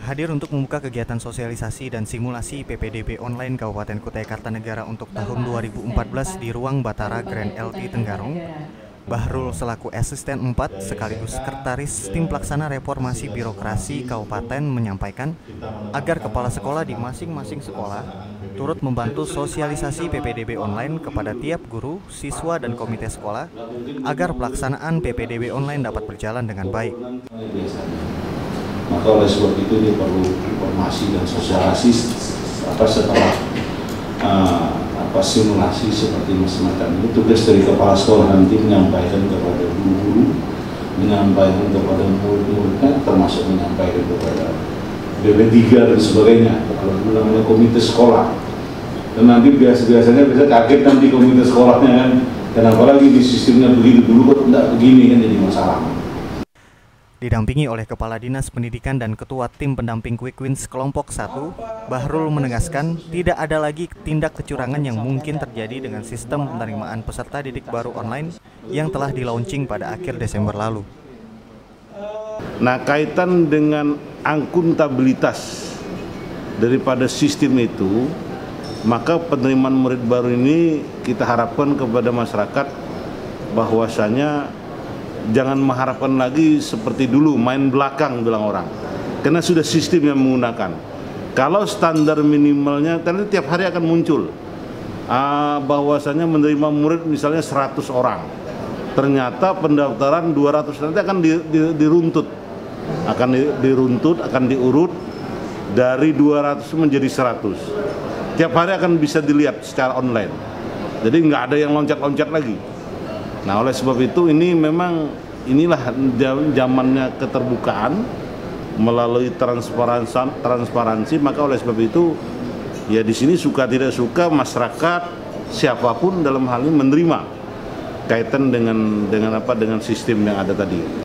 hadir untuk membuka kegiatan sosialisasi dan simulasi PPDB online Kabupaten Kutai Kartanegara untuk tahun 2014 di Ruang Batara Grand LT Tenggarong. Bahrul selaku asisten 4 sekaligus sekretaris tim pelaksana reformasi birokrasi kabupaten menyampaikan agar kepala sekolah di masing-masing sekolah turut membantu sosialisasi PPDB online kepada tiap guru, siswa, dan komite sekolah agar pelaksanaan PPDB online dapat berjalan dengan baik. Maka oleh sebab itu dia perlu informasi dan sosialisasi setelah simulasi seperti semacam ini. Tugas dari kepala sekolah nanti menyampaikan kepada guru, menyampaikan kepada murid-muridnya, termasuk menyampaikan kepada BB3 dan sebagainya, kalau namanya komite sekolah. Dan nanti biasanya bisa kaget nanti komite sekolahnya kan, kenapa lagi di sistemnya begitu, dulu kok tidak begini, kan jadi masalah. Didampingi oleh Kepala Dinas Pendidikan dan Ketua Tim Pendamping Quick Wins Kelompok 1, Bahrul menegaskan tidak ada lagi tindak kecurangan yang mungkin terjadi dengan sistem penerimaan peserta didik baru online yang telah di-launching pada akhir Desember lalu. Nah, kaitan dengan akuntabilitas daripada sistem itu, maka penerimaan murid baru ini kita harapkan kepada masyarakat bahwasanya jangan mengharapkan lagi seperti dulu main belakang bilang orang, karena sudah sistem yang menggunakan. Kalau standar minimalnya nanti tiap hari akan muncul bahwasanya menerima murid misalnya 100 orang, ternyata pendaftaran 200, nanti akan diruntut, akan diurut dari 200 menjadi 100. Tiap hari akan bisa dilihat secara online, jadi nggak ada yang loncat-loncat lagi. Nah, oleh sebab itu inilah zamannya keterbukaan melalui transparansi, maka oleh sebab itu ya di sini suka tidak suka masyarakat siapapun dalam hal ini menerima kaitan dengan sistem yang ada tadi.